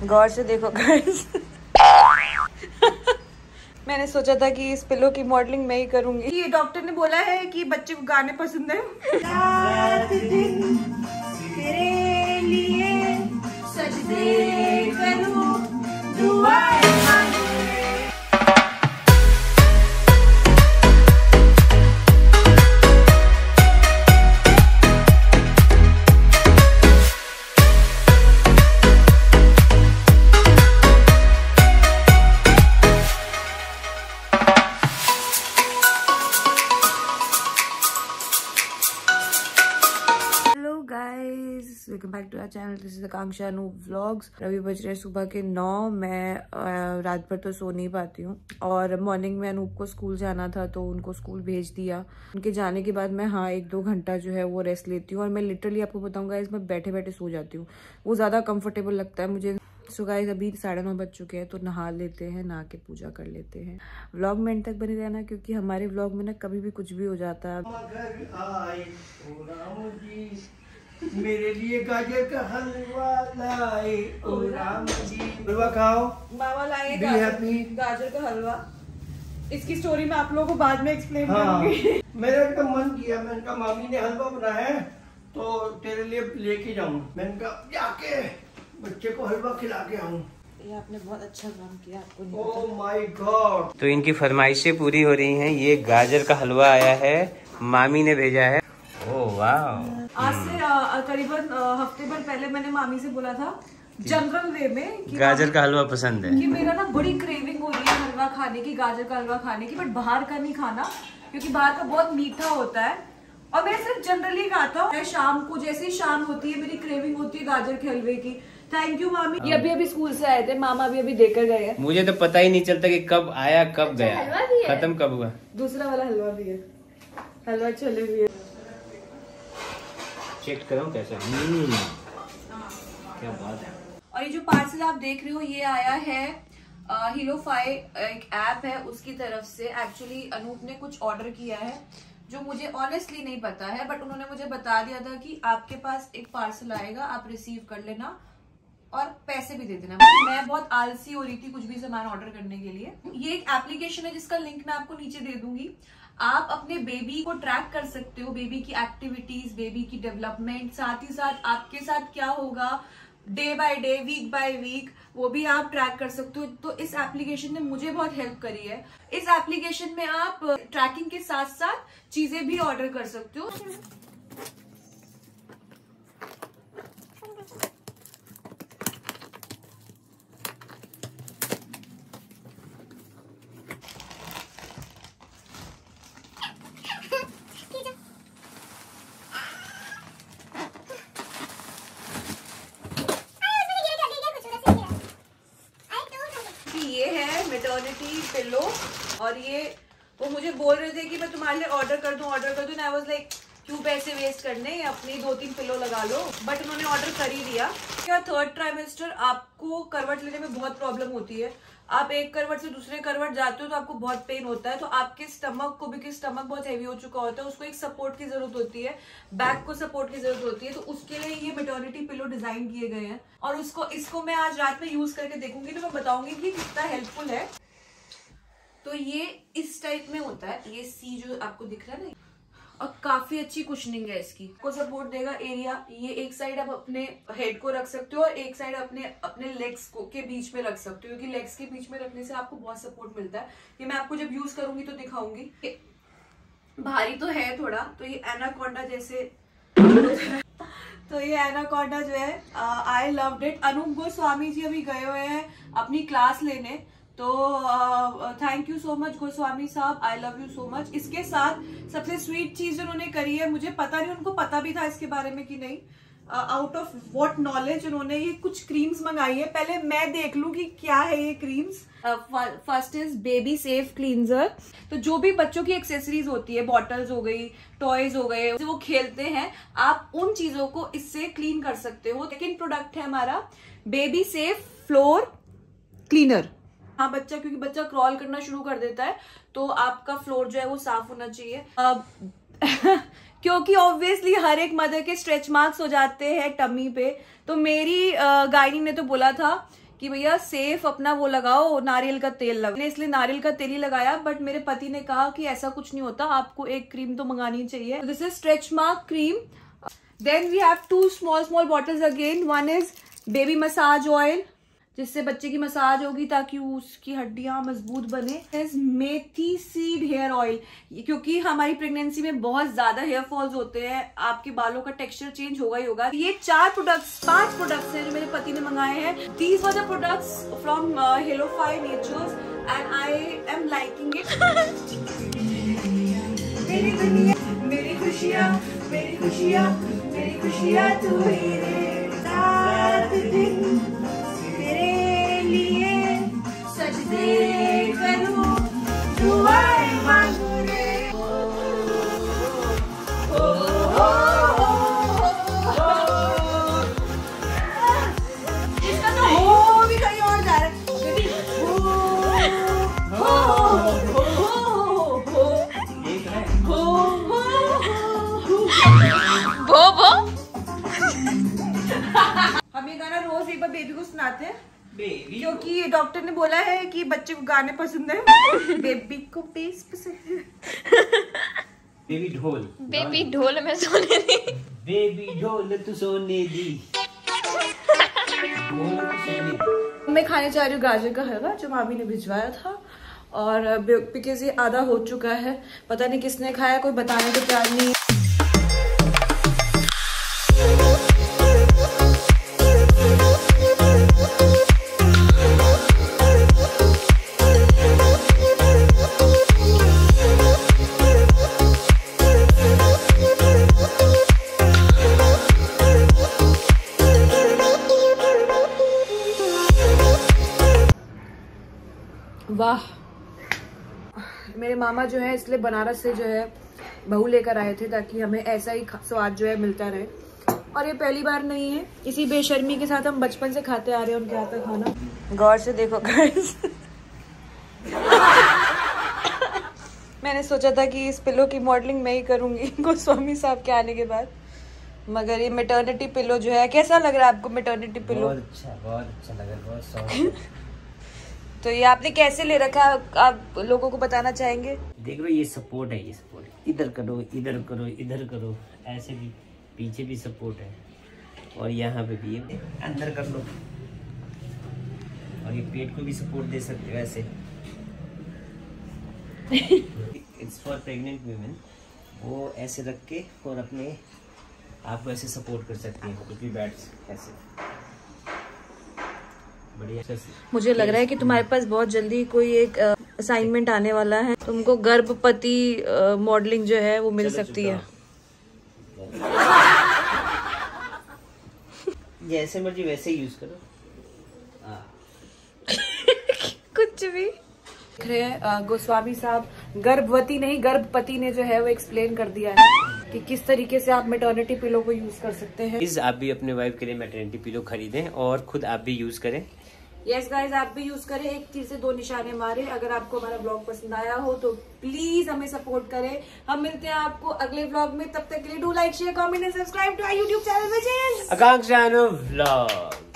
गौर से देखो गाइस। मैंने सोचा था कि इस पिलो की मॉडलिंग मैं ही करूंगी। ये डॉक्टर ने बोला है कि बच्चे को गाने पसंद है। रात दिन तेरे लिए सजदे करूं, दुआएं मांगूं। Welcome back to our channel, this is Akanksha Anoop vlogs. अभी बज रहे सुबह के 9। मैं रात भर तो सो नहीं पाती हूँ और मॉर्निंग में अनूप को स्कूल जाना था तो उनको स्कूल भेज दिया। उनके जाने के बाद मैं 1-2 घंटा जो है वो रेस्ट लेती हूँ और मैं लिटरली आपको बताऊंगा इसमें बैठे बैठे सो जाती हूँ। वो ज़्यादा कंफर्टेबल लगता है मुझे। सो गाइस अभी 9:30 बज चुके हैं तो नहा लेते हैं, नहा के पूजा कर लेते हैं। व्लॉग में एंड तक बने रहना क्योंकि हमारे व्लॉग में ना कभी भी कुछ भी हो जाता है। मेरे लिए गाजर का हलवा लाए ओ राम जी। हलवा खाओ। मामा लाए गाजर का हलवा। इसकी स्टोरी मैं आप लोगों को बाद में एक्सप्लेन करूंगी। मेरा तो मन किया, मैंने कहा मामी ने हलवा बनाया है तो तेरे लिए लेके जाऊं। मैंने कहा जाके बच्चे को हलवा खिला के आऊं। ये आपने बहुत अच्छा काम किया, आपको नहीं पता। Oh my god. तो इनकी फरमाइशें पूरी हो रही हैं। ये गाजर का हलवा आया है, मामी ने भेजा है। ओह वाह। आज से करीबन हफ्ते भर पहले मैंने मामी से बोला था जनरल वे में कि गाजर का हलवा पसंद है कि मेरा ना बड़ी क्रेविंग हो रही है हलवा खाने की, गाजर का हलवा खाने की, बट बाहर का नहीं खाना क्योंकि बाहर का बहुत मीठा होता है और मैं सिर्फ जनरली खाता हूँ। शाम को जैसे ही शाम होती है मेरी क्रेविंग होती है गाजर के हलवे की। थैंक यू मामी। ये अभी स्कूल से आए थे, मामा भी देकर गए हैं। मुझे तो पता ही नहीं चलता कि कब आया कब गया, खत्म कब हुआ। दूसरा वाला हलवा भी है, हलवा छोले भी है। चेक करो कैसा। क्या बात है। और ये जो पार्सल आप देख रहे हो ये आया है हीलोफाई, एक ऐप है उसकी तरफ से। एक्चुअली अनूप ने कुछ ऑर्डर किया है जो मुझे ऑनेस्टली नहीं पता है, बट उन्होंने मुझे बता दिया था कि आपके पास एक पार्सल आएगा, आप रिसीव कर लेना और पैसे भी दे देना। मैं बहुत आलसी हो रही थी कुछ भी सामान ऑर्डर करने के लिए। ये एक एप्लीकेशन है जिसका लिंक मैं आपको नीचे दे दूंगी। आप अपने बेबी को ट्रैक कर सकते हो, बेबी की एक्टिविटीज, बेबी की डेवलपमेंट, साथ ही साथ आपके साथ क्या होगा day by day, week by week, वो भी आप ट्रैक कर सकते हो। तो इस एप्लीकेशन ने मुझे बहुत हेल्प करी है। इस एप्लीकेशन में आप ट्रैकिंग के साथ साथ चीजें भी ऑर्डर कर सकते हो। ये है मैटरनिटी पिलो और ये वो मुझे बोल रहे थे कि मैं तुम्हारे लिए ऑर्डर कर दूं। आई वाज लाइक क्यों पैसे वेस्ट करने, अपनी 2-3 पिलो लगा लो। बट उन्होंने ऑर्डर कर ही दिया। क्या 3rd ट्राइमेस्टर आपको करवट लेने में बहुत प्रॉब्लम होती है। आप एक करवट से दूसरे करवट जाते हो तो आपको बहुत पेन होता है। तो आपके स्टमक को भी, कि स्टमक बहुत हेवी हो चुका होता है, उसको एक सपोर्ट की जरूरत होती है, बैक को सपोर्ट की जरूरत होती है। तो उसके लिए ये मैटरनिटी पिलो डिजाइन किए गए हैं और इसको मैं आज रात में यूज करके देखूंगी तो मैं बताऊंगी कि कितना हेल्पफुल है। तो ये इस टाइप में होता है, ये सी जो आपको दिख रहा है ना, और काफी अच्छी कुशनिंग है इसकी, को सपोर्ट देगा एरिया। ये एक साइड आप अपने हेड को रख सकते हो और एक साइड अपने लेग्स को के बीच में रख सकते हो, क्योंकि लेग्स के बीच में रखने से आपको बहुत सपोर्ट मिलता है। ये मैं आपको जब यूज करूंगी तो दिखाऊंगी। भारी तो है थोड़ा, तो ये एनाकोंडा जैसे तो ये एनाकोंडा जो है I loved it. Anoop Goswami ji अभी गए हुए हैं अपनी क्लास लेने, तो thank you so much Goswami साहब, I love you so much. इसके साथ सबसे स्वीट चीज उन्होंने करी है, मुझे पता नहीं उनको पता भी था इसके बारे में कि नहीं, आउट ऑफ व्हाट नॉलेज उन्होंने ये कुछ क्रीम्स मंगाई है। पहले मैं देख लूं कि क्या है ये creams. First is baby safe cleanser. तो जो भी बच्चों की एक्सेसरीज होती है, बॉटल्स हो गई, टॉयज हो गए, वो खेलते हैं, आप उन चीजों को इससे क्लीन कर सकते हो। सेकंड प्रोडक्ट है हमारा बेबी सेफ फ्लोर क्लीनर। हाँ बच्चा, क्योंकि बच्चा क्रॉल करना शुरू कर देता है तो आपका फ्लोर जो है वो साफ होना चाहिए। क्योंकि ऑब्वियसली हर एक मदर के स्ट्रेच मार्क्स हो जाते हैं टमी पे। तो मेरी गायनी ने तो बोला था कि भैया सेफ अपना वो लगाओ, नारियल का तेल लगाओ। मैंने इसलिए नारियल का तेल ही लगाया, बट मेरे पति ने कहा कि ऐसा कुछ नहीं होता, आपको एक क्रीम तो मंगानी चाहिए। This is stretch mark cream. Then we have 2 small bottles again. One is baby massage oil, जिससे बच्चे की मसाज होगी ताकि उसकी हड्डियां मजबूत बने। मेथी सीड हेयर ऑयल, क्योंकि हमारी प्रेगनेंसी में बहुत ज्यादा हेयर फॉल्स होते हैं, आपके बालों का टेक्सचर चेंज होगा ही होगा। ये 5 प्रोडक्ट्स हैं जो मेरे पति ने मंगाए हैं। These were the products from Healofy natures and I am liking it. मेरी दुनिया, मेरी खुशियाँ, मेरी खुशियाँ, मेरी खुशियाँ तू ही रे। रात दिन तेरे लिए सजदे करूं, दुआएं मांगू रे। इसका तो हो भी कहीं और जा रहा है। हम ये गाना रोज एक बार बेबी को सुनाते हैं, क्योंकि डॉक्टर ने बोला है कि बच्चे को गाने पसंद है। बेबी को बेस पसंद है। बेबी ढोल में सोने दी, बेबी ढोल तू सोने दी। मैं खाने जा रही हूँ गाजर का हलवा जो मामी ने भिजवाया था, और बिकॉज ये आधा हो चुका है, पता नहीं किसने खाया, कोई बताने को तैयार नहीं। वाह, मेरे मामा जो है इसलिए बनारस से जो है बहू लेकर आए थे ताकि हमें ऐसा ही स्वाद जो है मिलता रहे, और ये पहली बार नहीं है। इसी बेशर्मी के साथ हम बचपन से खाते आ रहे हैं उनके हाथ का खाना। गौर से देखो गाइस। मैंने सोचा था कि इस पिलो की मॉडलिंग मैं ही करूंगी गोस्वामी साहब के आने के बाद, मगर ये मैटरनिटी पिलो जो है, कैसा लग रहा है आपको मैटरनिटी पिलो? बहुत अच्छा लगा, बहुत सॉफ्ट। तो ये आपने कैसे ले रखा है, आप लोगों को बताना चाहेंगे? देख लो, ये सपोर्ट है, ये सपोर्ट, इधर करो, इधर करो, इधर करो, ऐसे भी पीछे भी सपोर्ट है, और यहाँ पे भी है, अंदर कर लो, और ये पेट को भी सपोर्ट दे सकते हो ऐसे। इट्स फॉर प्रेग्नेंट वुमेन, वो ऐसे रख के और अपने आप को ऐसे सपोर्ट कर सकती हैं, कुछ भी बैठ ऐसे। मुझे लग रहा है कि तुम्हारे पास बहुत जल्दी कोई एक असाइनमेंट आने वाला है, तुमको गर्भवती मॉडलिंग जो है वो मिल सकती है। जैसे मर्जी वैसे यूज करो। कुछ भी देख रहे हैं गोस्वामी साहब, गर्भवती नहीं गर्भपति ने जो है वो एक्सप्लेन कर दिया है कि किस तरीके से आप मैटरनिटी पिलो को यूज कर सकते हैं। प्लीज आप भी अपने वाइफ के लिए मैटरनिटी पिलो खरीदें और खुद आप भी यूज करें। यस गाइज, आप भी यूज करें, एक तीर से 2 निशाने मारे। अगर आपको हमारा ब्लॉग पसंद आया हो तो प्लीज हमें सपोर्ट करें। हम मिलते हैं आपको अगले ब्लॉग में, तब तक के लिए do like share comment and subscribe to our YouTube channel which is Akanksha vlog.